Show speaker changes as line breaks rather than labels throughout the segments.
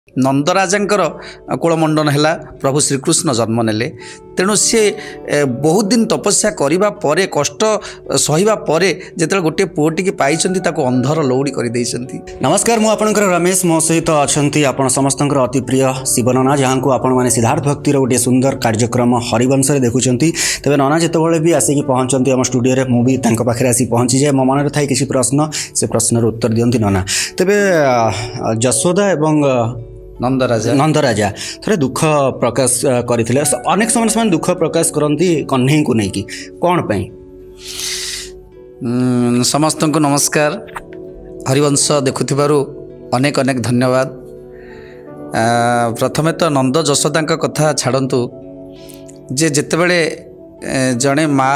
नंदराजा कूलमंडन है प्रभु श्रीकृष्ण जन्म नेले तेणु सी बहुत दिन तपस्या करने पर कष्ट सहिबा पर जो गोटे पुओटी की पाई अंधर लौड़ी कर।
नमस्कार मुझे रमेश मो सहित अच्छा आप समस्त अति प्रिय शिव नना जहाँ को आपण मैंने सिद्धार्थ भक्तिर गोटे सुंदर कार्यक्रम हरिवंश देखुं तेज नना जिते भी आसिक पहुँचती आम स्टूडियो मुझे पाखे आसी पहुँची जाए मो मन थाए किसी प्रश्न से प्रश्नर उत्तर दियंती नना तेरे जशोदा एवं नंदराजा थे दुख प्रकाश करते अनेक समय दुख प्रकाश करती कन्हई को लेकिन कौन पाई।
समस्त को नमस्कार हरिवंश देखुथिबारु अनेक अनेक धन्यवाद। प्रथमे तो नंद जशोदा कथा छाड़तु जे जितेबले जड़े माँ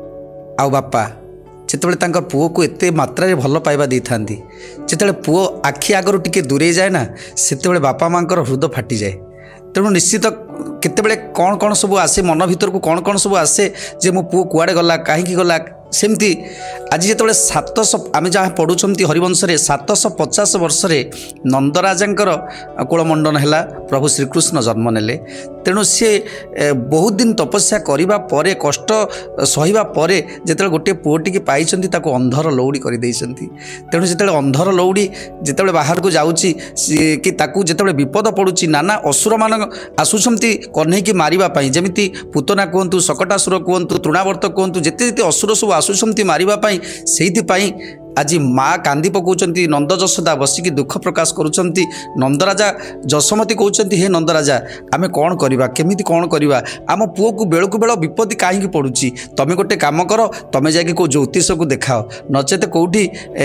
आ बापा जितेबले तांकर पुओ को एते मात्रा रे भल पाइबा दी थांती जितेबले पुओ आखि आगरू टिके दूरे जाए ना सेतेबले बापा माँ हृदय फाटी जाए। तेणु निश्चित केतेबले कौन कौन सब आसे मन भीतर को कौन कौन सब आसे जे मो पुओ कुआड़े गला कहीं गला सेमती आज जिते 700 आम जहाँ पढ़ुंट हरिवंश 750 वर्ष नंदराजा कूलमंडन है प्रभु श्रीकृष्ण जन्म नेले तेणु सी बहुत दिन तपस्या करने पर कष्ट सहिबा पर जो गोटे पुओटी की पाई अंधर लौड़ी कर। तेणु जो अंधर लौड़ी जिते बाहर को जाऊँगी कि जिते विपद पड़ुची नाना असुर मान आसुंच कन्हई की मारिबा जमी पूतना कहतु शकटासुर कहतु तृणावर्त कहतु जिते जिते असुर सब आसुंच मारिबा से आज माँ कांदी पकाउछंती नंद जशोदा बसिकी दुख प्रकाश करुँच नंदराजा जशोमती कहते हे नंदराजा आमे कौन करवा केमिति कौन करवा आम पुओ को बेलू बेल विपत्ति कहीं पड़ुची तमें गोटे काम कर तमें जाकि कौ ज्योतिष को देखाओ नचेत कौटी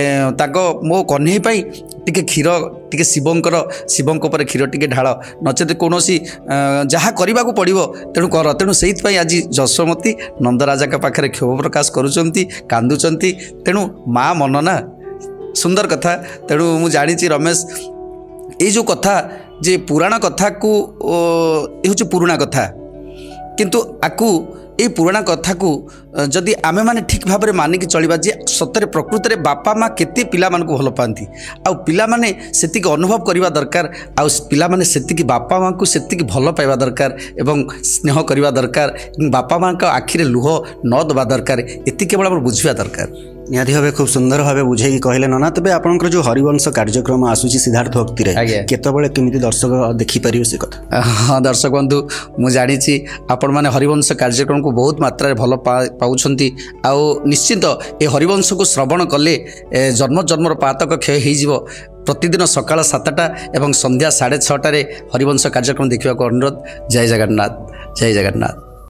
मो कन्हई पाई टिके क्षीर टिके शिवंकर क्षीर टिके ढाल नचेत कौन जहाँ करने को पड़ो तेणु कर तेणु से आज जशोमती नंदराजा पाखे क्षोभ प्रकाश करुँच कांदुंच तेणु माँ मन ना सुंदर कथा। तेणु मु जानी रमेश ये जो कथा जे पुराण कथा को ये पुराणा कथा किंतु आकु ये पुराणा कथा को जदि आमे माने ठीक भाव में मानिक चलवा जे सतरे प्रकृति में बापा माँ केते पिला मान को भल पाती आउ पिला माने सेतिक अनुभव करवा दरकार आउ पिला माने सेतिक बापा माँ को सेतिक भल पाइबा दरकार एवं स्नेह करवा दरकार बापा माँ का आखिरे लुह न दबा दरकार एति केवल आम बुझा दरकार।
निहाती भाव खूब सुंदर भाव बुझे कहले नना तेज आपंकर जो हरिवंश कार्यक्रम आसूसी सिद्धार्थ भक्तिर केतबले केमिति दर्शक देखिपारे से कथा।
हाँ दर्शक बंधु मु जानी आपण मैंने हरिवंश कार्यक्रम को बहुत मात्रा भल पाँच आउ निश्चित ये हरिवंश को श्रवण कले जन्म जन्मर पातक क्षय हो प्रतिदिन सकाळ 7टा एवं संध्या 6:30 हरिवंश कार्यक्रम देखा अनुरोध। जय जगन्नाथ जय जगन्नाथ।